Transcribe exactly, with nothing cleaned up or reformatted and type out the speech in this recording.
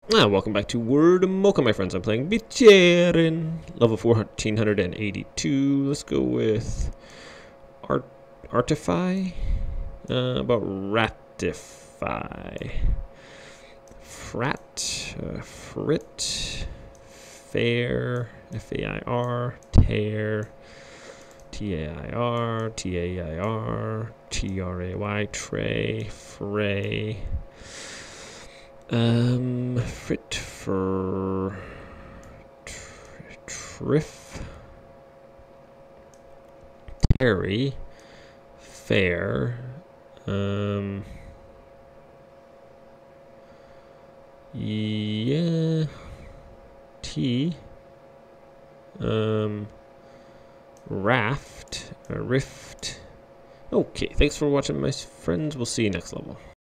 Ah, welcome back to Word Mocha, my friends. I'm playing Bicerin, level fourteen eighty-two. Let's go with Art Artify. Uh, about Ratify. Frat. Uh, frit. Fair. F A I R. Tear. T A I R. T A I R. T R A Y. Tray. Fray. Um, frit for triff, Terry, fair, um, yeah, T, um, raft, a rift. Okay, thanks for watching, my friends. We'll see you next level.